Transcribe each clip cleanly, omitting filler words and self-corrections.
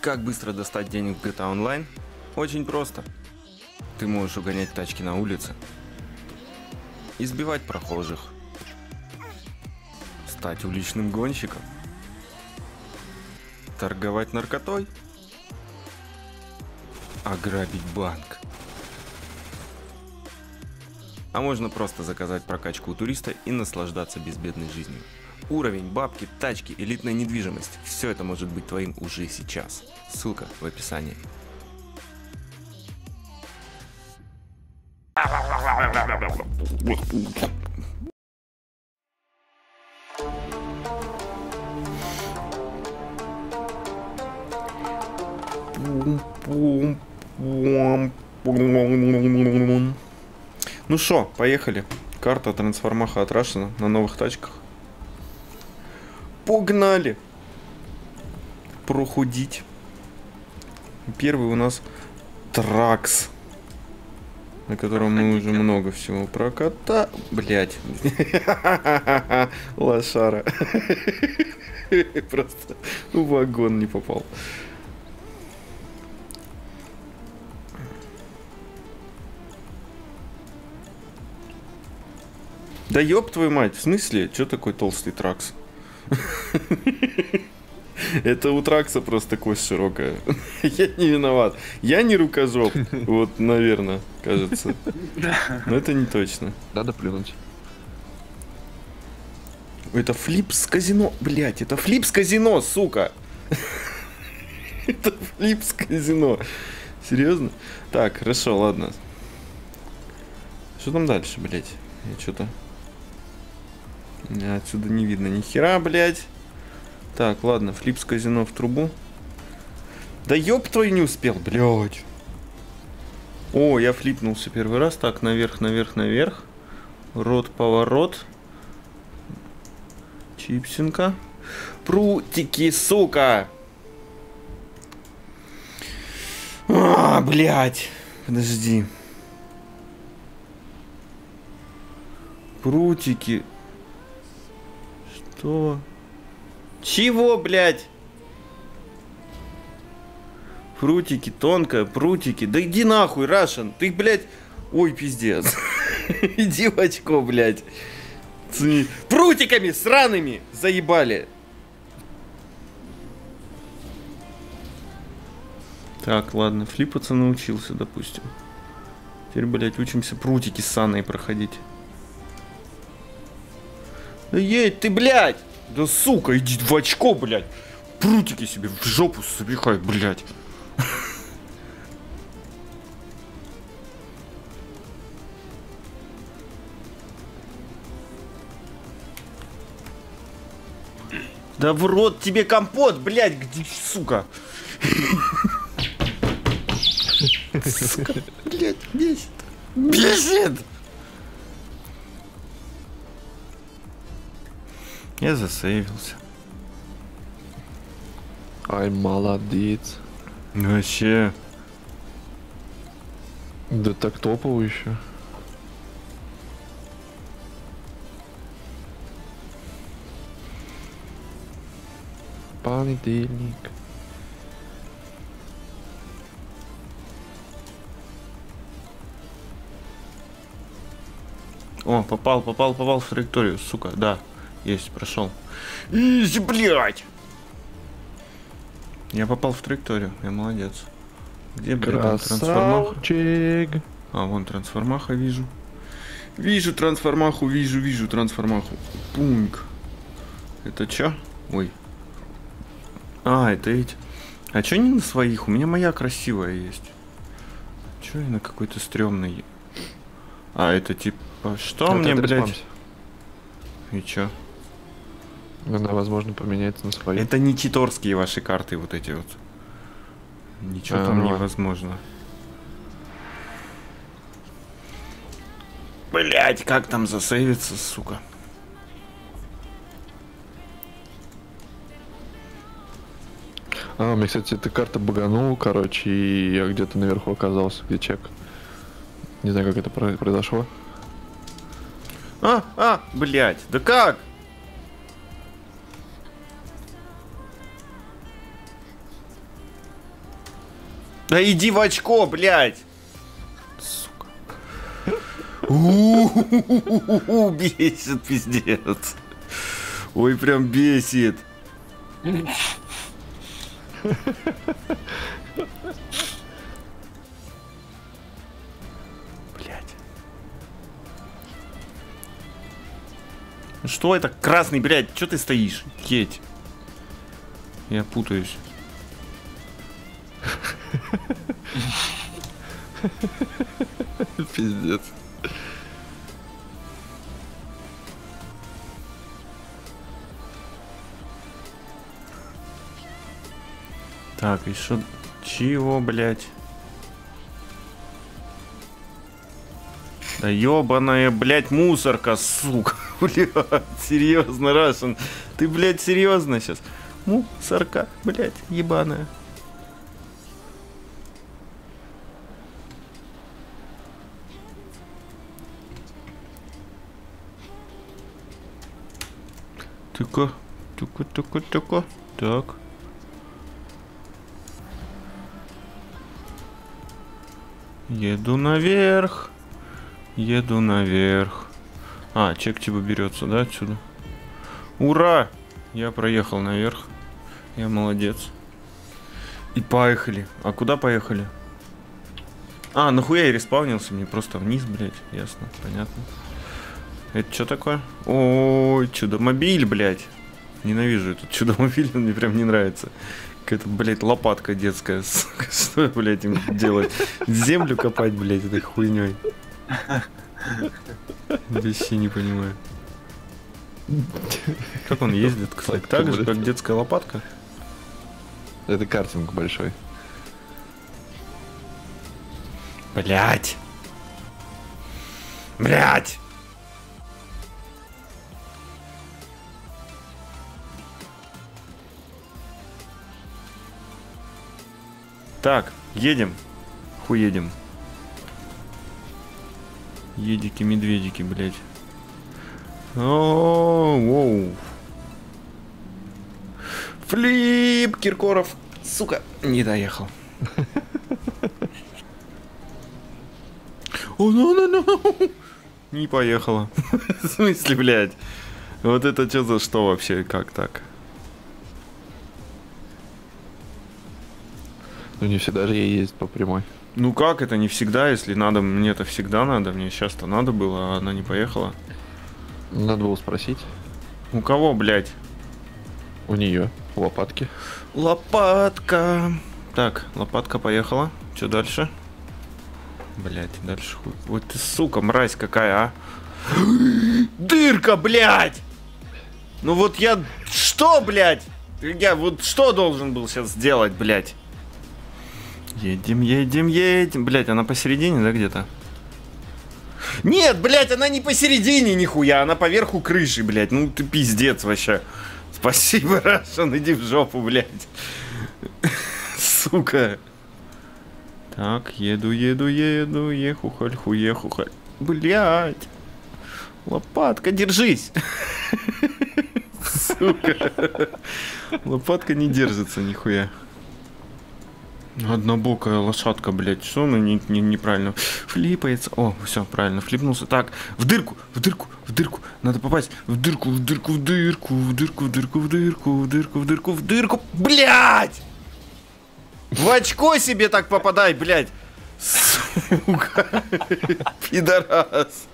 Как быстро достать денег в GTA Online? Очень просто. Ты можешь угонять тачки на улице, избивать прохожих, стать уличным гонщиком, торговать наркотой, ограбить банк. А можно просто заказать прокачку у туриста и наслаждаться безбедной жизнью. Уровень, бабки, тачки, элитная недвижимость – все это может быть твоим уже сейчас. Ссылка в описании. Ну шо, поехали. Карта трансформаха отрашена на новых тачках. Погнали! Прохудить. Первый у нас Тракс, на котором мы уже много всего прокатали. Блять. Лошара. Просто в вагон не попал. Да ёб твою мать, в смысле? Чё такой толстый Тракс? Это у Тракса просто кость широкая. Я не виноват. Я не рукожоп. Вот, наверное, кажется. Но это не точно. Надо плюнуть. Это флип с казино. Блять, это флип с казино, сука. Это флип с казино. Серьезно? Так, хорошо, ладно. Что там дальше, блять? Я что-то... Отсюда не видно ни хера, блять. Так, ладно, флип с казино в трубу. Да ёб твой, не успел, блять. О, я флипнулся первый раз. Так, наверх, наверх, наверх. Рот, поворот. Чипсинка. Прутики, сука. А, блять. Подожди. Прутики. Что? Чего, блядь? Прутики, тонкая, прутики. Да иди нахуй, Рашен. Ты, блядь... Ой, пиздец. Иди в очко, блядь. Прутиками сраными заебали. Так, ладно, флипаться научился, допустим. Теперь, блядь, учимся прутики ссаные проходить. Да едь ты, блядь! Да сука, иди в очко, блядь! Прутики себе в жопу запихай, блядь! Да в рот тебе компот, блядь, где, сука! Сука, блядь, бесит! Бесит! Я засейвился. Ай, молодец. Вообще. Да так топово еще. Понедельник. О, попал в траекторию, сука, да. Есть, прошел. Изи, блядь! Я попал в траекторию, я молодец. Где, блядь, трансформаха? А, вон трансформаха вижу. Вижу трансформаху, вижу трансформаху. Пунк. Это чё? Ой. А, это эти. А чё не на своих? У меня моя красивая есть. Чё я на какой-то стрёмной? А, это типа... Что вот мне, блядь? Респамс. И чё? Она, возможно, поменяется на свои. Это не читорские ваши карты, вот эти вот. Ничего там ну невозможно. Блять, как там засейвиться, сука? А, у меня, кстати, эта карта баганула, короче, и я где-то наверху оказался, где чек. Не знаю, как это произошло. Блять, да как? Да иди в очко, блядь! Сука. Бесит, пиздец. Ой, прям бесит. Блядь. Что это? Красный, блядь, что ты стоишь? Едь. Я путаюсь. Пиздец. Так, и что? Чего, блядь? Да ёбаная, блядь, мусорка, сука. Блядь, серьезно, Рашен. Ты, блядь, серьезно сейчас? Мусорка, блядь, ебаная. Тыка, тыка, тыка, тыка. Так. Еду наверх. Еду наверх. А, чек типа берется, да, отсюда? Ура! Я проехал наверх. Я молодец. И поехали. А куда поехали? А, нахуя я респаунился? Мне просто вниз, блядь. Ясно, понятно. Это что такое? Ой, чудо-мобиль, блядь. Ненавижу этот чудо-мобиль, он мне прям не нравится. Какая-то, блядь, лопатка детская. Сука, что я, блядь, им делать? Землю копать, блядь, этой хуйней. Вообще не понимаю. Как он ездит, кстати? Так же, как детская лопатка? Это картинг большой. Блядь. Блядь. Так, едем. Хуедем. Едики-медведики, блядь. Воу. Флип, Киркоров. Сука, не доехал. О, ну. Не поехала. В смысле, блядь? Вот это что за что вообще? Как так? Ну не всегда же ей ездить по прямой. Ну как это не всегда, если надо, мне это всегда надо, мне сейчас-то надо было, а она не поехала. Надо было спросить. У кого, блядь? У нее. Лопатки. Лопатка. Так, лопатка поехала. Что дальше? Блядь, дальше хуй. Вот ты, сука, мразь какая, а? Дырка, блядь! Ну вот я... Что, блядь? Я вот что должен был сейчас сделать, блядь? Едем. Блядь, она посередине, да, где-то? Нет, блядь, она не посередине, нихуя. Она поверху крыши, блядь. Ну ты пиздец вообще. Спасибо, Рашен, иди в жопу, блядь. Сука. Так, еду. Ехухаль, хуехухаль. Блядь. Лопатка, держись. Сука. Лопатка не держится, нихуя. Однобокая лошадка, блядь, что она неправильно флипается. О, все, правильно, флипнулся. Так, в дырку. Надо попасть в дырку. Блядь! В очко себе так попадай, блядь. Сука. Пидорас.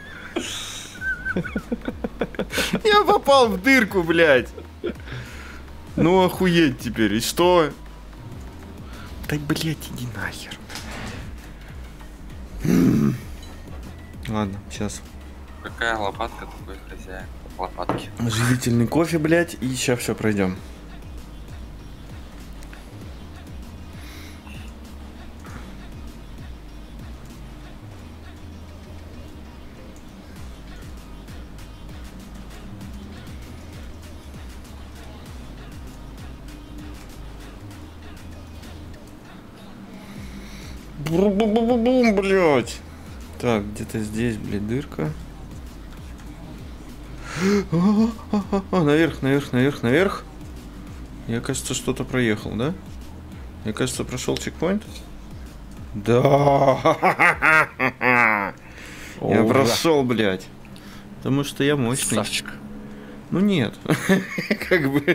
Я попал в дырку, блядь. Ну охуеть теперь, и что? Да, блядь, иди нахер. Ладно, сейчас. Какая лопатка, такой хозяин лопатки. Живительный кофе, блядь, и сейчас все пройдем. Бум, блядь. Так, где-то здесь, блядь, дырка. Наверх. Я, кажется, что-то проехал, да? Я, кажется, прошел чекпоинт. Да. Я прошел, блядь. Потому что я мощный. Савчик. Ну нет. Как бы.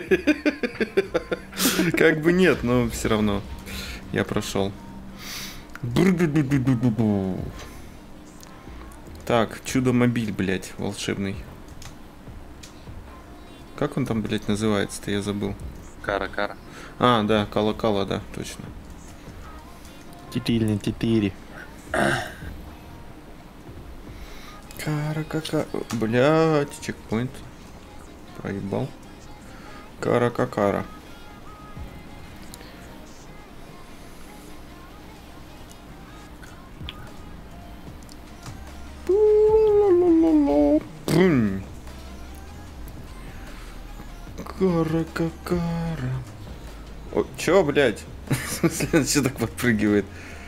Как бы нет, но все равно. Я прошел. Так, чудо-мобиль, блядь, волшебный. Как он там, блядь, называется-то, я забыл. Кара-кара. А, да, кала-кала, да, точно. Тетири. Кара-кака... Блядь, чекпоинт. Проебал. Кара-какара. Кара-какара. О, чё, блядь? В смысле, он что так подпрыгивает?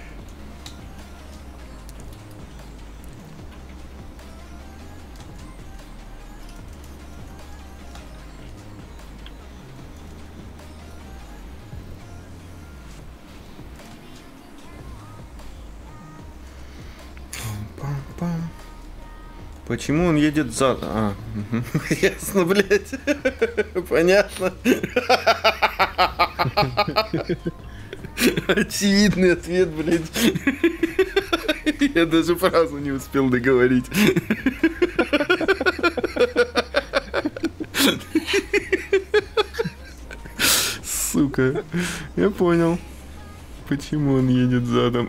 Пам-пам-пам. Почему он едет за... А, угу. Ясно, блядь. Понятно. Очевидный ответ, блядь. Я даже фразу не успел договорить. Сука. Я понял. Почему он едет задом.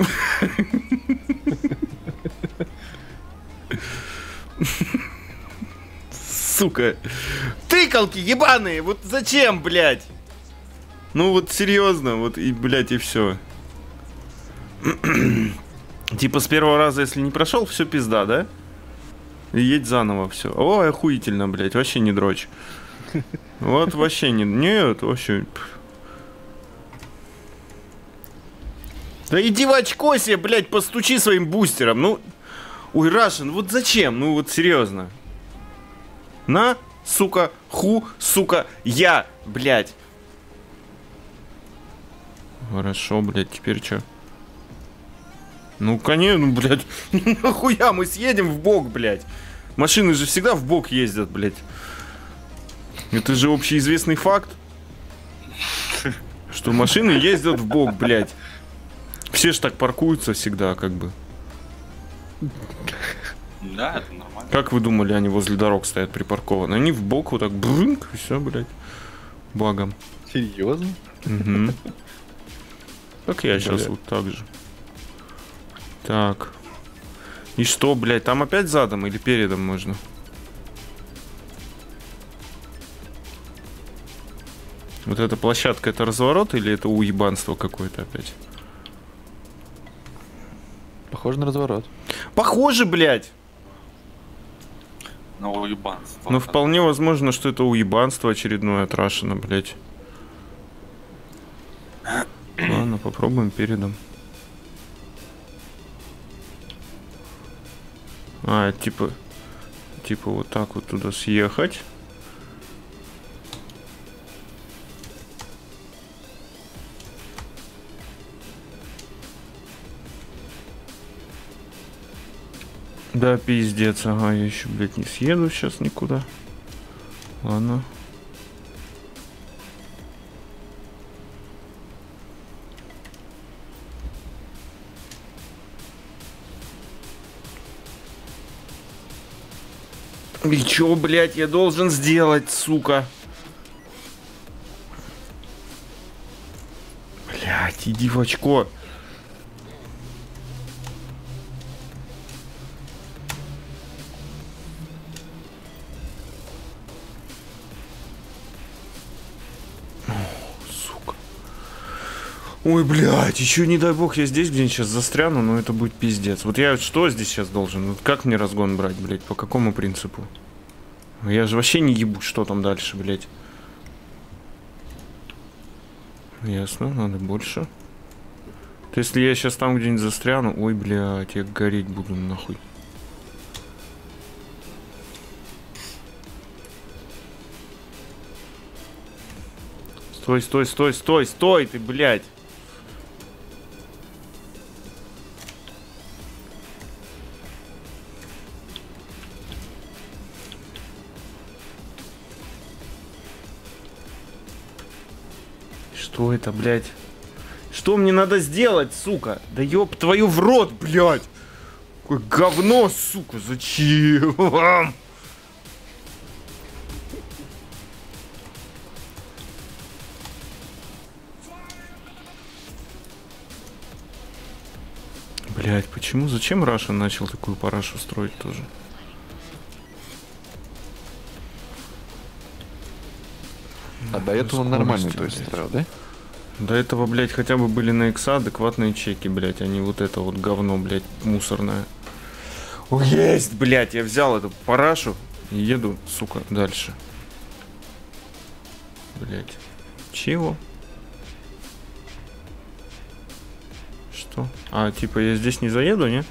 Сука. Тыкалки ебаные. Вот зачем, блядь? Ну вот серьезно, вот и, блядь, и все. Типа с первого раза, если не прошел, все пизда, да? И едь заново все. Ой, охуительно, блядь, вообще не дрочь. Вот вообще не... Нет, вообще... Да иди в очко себе, блядь, постучи своим бустером, ну... Ой, Рашен, вот зачем? Ну вот серьезно. На, сука, сука, я, блядь. Хорошо, блядь, теперь что? Ну, конечно, блядь. Нахуя мы съедем в бок, блядь? Машины же всегда в бок ездят, блядь. Это же общеизвестный факт. Что машины ездят в бок, блядь. Все ж так паркуются всегда, как бы. Да, это нормально. Как вы думали, они возле дорог стоят припаркованы? Они в бок вот так брынк, и все, блядь. Багом. Серьезно? Угу. Как я сейчас вот так же. Так. И что, блядь, там опять задом или передом можно? Вот эта площадка, это разворот или это уебанство какое-то опять? Похоже на разворот. Похоже, блядь! На уебанство. Но вполне возможно, что это уебанство очередное от Рашена, блядь. Ладно, попробуем передом. А, типа вот так вот туда съехать. Да, пиздец, ага, я еще, блядь, не съеду сейчас никуда. Ладно. И чё, блядь, я должен сделать, сука? Блядь, иди в очко. Сука. Ой, блядь, еще не дай бог я здесь где-нибудь сейчас застряну, но это будет пиздец. Вот я что здесь сейчас должен? Вот как мне разгон брать, блядь, по какому принципу? Я же вообще не ебу, что там дальше, блядь. Ясно, надо больше. То если я сейчас там где-нибудь застряну, ой, блядь, я гореть буду нахуй. Стой, стой, стой, стой, стой, ты, блядь. Что это, блядь? Что мне надо сделать, сука? Да ёб твою в рот, блядь! Какое говно, сука, зачем? Блядь, почему? Зачем Раша начал такую парашу строить тоже? А до этого он нормальный, то есть, строил, да? До этого, блядь, хотя бы были на икса адекватные чеки, блядь, а не вот это вот говно, блядь, мусорное. О, есть, блядь, я взял эту парашу и еду, сука, дальше. Блядь. Чего? Что? А, типа я здесь не заеду, не?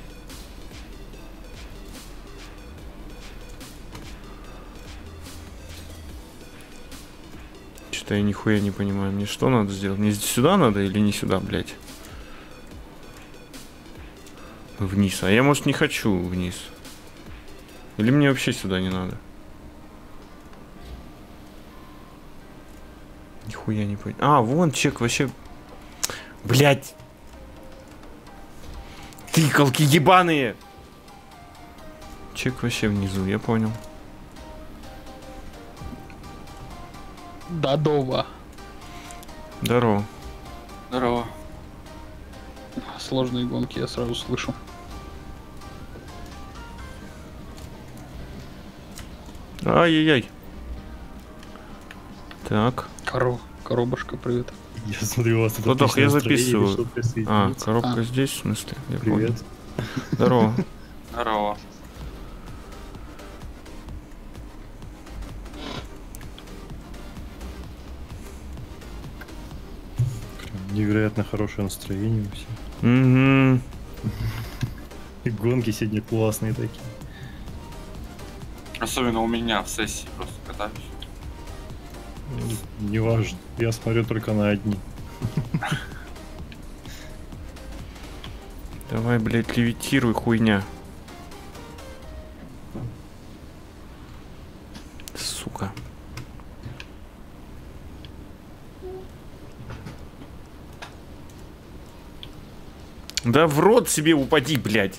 Что-то я нихуя не понимаю. Мне что надо сделать? Мне сюда надо или не сюда, блядь? Вниз. А я, может, не хочу вниз. Или мне вообще сюда не надо? Нихуя не понимаю. А, вон чек вообще... Блядь! Тыкалки ебаные! Чек вообще внизу, я понял. Дадова. Здорово. Здорово. Сложные гонки я сразу слышу. Ай-яй-яй. Так. Коробушка, привет. Я смотрю, у вас тут Тотох, я отличное настроение, записываю. решил присоединиться. Коробка здесь, в смысле? Я Привет. понял. Здорово. Здорово. Прям невероятно хорошее настроение у всех. Угу. И гонки сегодня классные такие. Особенно у меня в сессии просто катаюсь. Ну, неважно, я смотрю только на одни. Давай, блядь, левитируй, хуйня. Сука. Да в рот себе упади, блядь.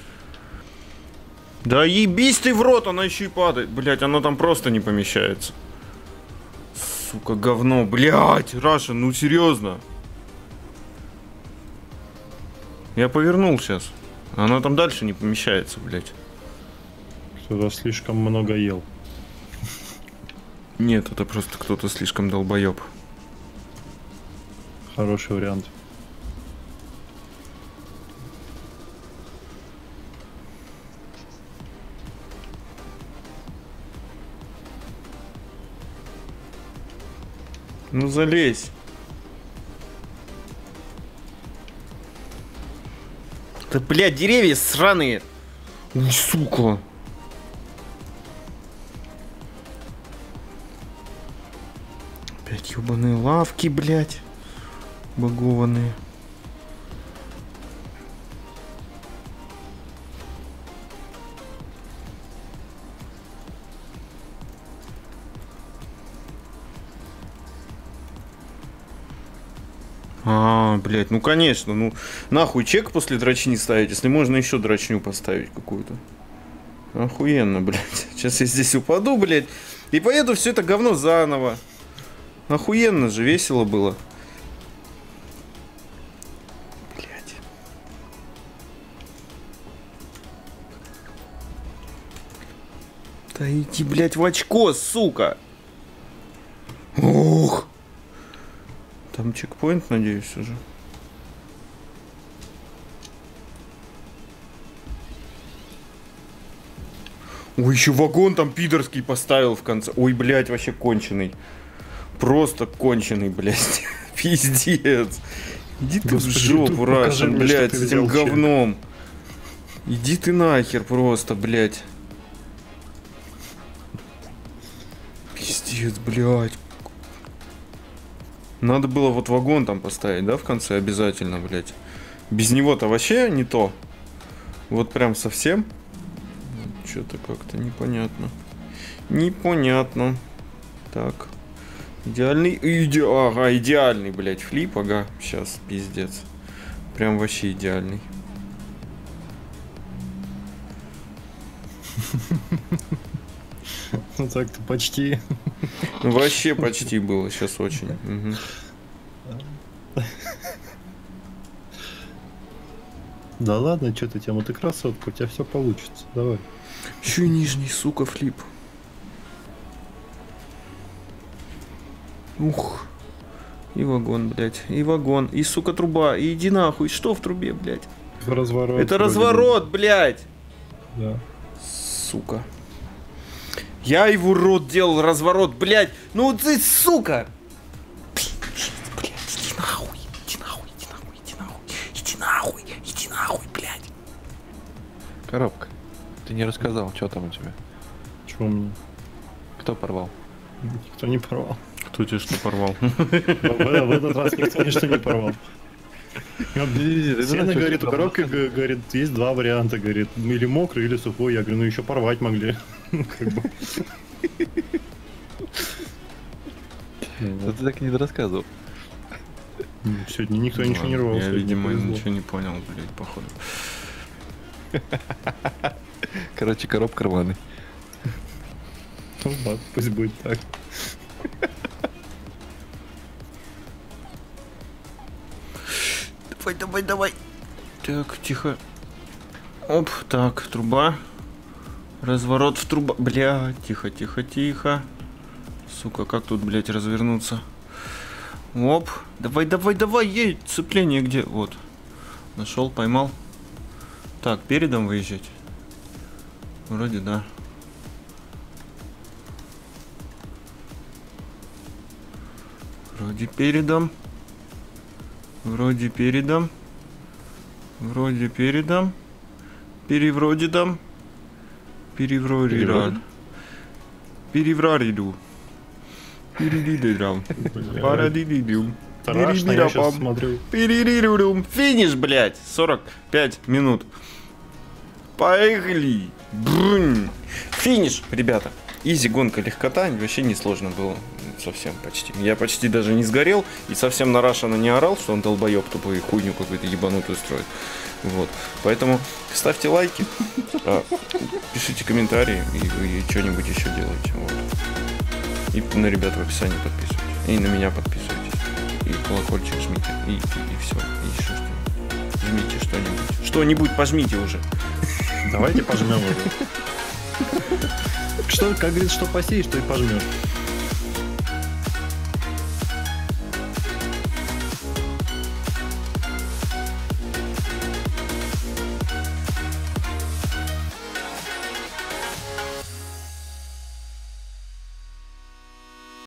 Да ебись ты в рот, она еще и падает. Блядь, она там просто не помещается. Сука, говно, блядь, Раша, ну серьезно. Я повернул сейчас. Она там дальше не помещается, блядь. Кто-то слишком много ел. Нет, это просто кто-то слишком долбоеб. Хороший вариант. Ну залезь. Да, блядь, деревья сраные. Ой, сука. Опять ебаные лавки, блядь. Багованные. Блять, ну конечно, ну нахуй чек после дрочни ставить, если можно еще дрочню поставить какую-то. Охуенно, блять. Сейчас я здесь упаду, блять, и поеду все это говно заново. Охуенно же, весело было. Блять. Да иди, блять, в очко, сука. Ух. Там чекпоинт, надеюсь, уже. Ой, еще вагон там пидорский поставил в конце. Ой, блядь, вообще конченый. Просто конченый, блядь. Пиздец. Иди ты в жопу, Рашен, блядь, с этим говном. Иди ты нахер просто, блядь. Пиздец, блядь. Надо было вот вагон там поставить, да, в конце обязательно, блядь. Без него-то вообще не то. Вот прям совсем. Что-то как-то непонятно. Непонятно. Так. Идеальный, ага, идеальный, блядь, флип, ага, сейчас, пиздец. Прям вообще идеальный. Ну так-то почти. Ну, вообще почти было, сейчас очень. Угу. Да ладно, что ты, Тема, ты красотка, у тебя все получится, давай. Еще и нижний, сука, флип. Ух. И вагон, блядь, и вагон, и, сука, труба, и иди нахуй, что в трубе, блядь? Разворот. Это разворот, блядь! Да. Сука. Я его рот делал, разворот, блядь! Ну ты, сука! Блядь, иди нахуй, иди нахуй, иди нахуй, иди нахуй, иди нахуй, иди нахуй, блядь! Коробка. Ты не рассказал, что там у тебя? Чего мне? Кто порвал? Никто не порвал. Кто тебе что порвал? В этот раз никто ничто не порвал. Сена говорит, у коробки, говорит, есть два варианта, говорит, или мокрый, или сухой. Я говорю, ну еще порвать могли. Да ты так и не рассказывал. Сегодня никто ничего не рвал. Я, видимо, ничего не понял, блядь, походу. Короче, коробка рваный. Ну ладно, пусть будет так. Давай, давай, давай. Так, тихо. Оп, так, труба. Разворот в труба. Бля, тихо, тихо, тихо. Сука, как тут, блядь, развернуться? Оп. Давай, давай, давай, ей. Цепление где? Вот. Нашел, поймал. Так, передом выезжать. Вроде да. Вроде передом. Вроде передом. Вроде передом. Перевродидом. Перевродидом. Перевродиду. Перевродидом. Парадидидум. Страшно, я сейчас смотрю. Перерирурум. Финиш, блядь. 45 минут. Поехали. Брунь. Финиш, ребята. Изи гонка, легкота. Вообще не сложно было. Совсем почти. Я почти даже не сгорел. И совсем на Рашана не орал, что он долбоеб тупой хуйню какую-то ебанутую строит. Вот. Поэтому ставьте лайки. Пишите комментарии. И что-нибудь еще делайте. Вот. И на ребят в описании подписывайтесь. И на меня подписывайтесь. И колокольчик жмите. И все. И еще что-нибудь. Жмите что-нибудь. Что-нибудь пожмите уже. Давайте пожмем уже. Что, как говорит, что посеешь, что и пожмешь.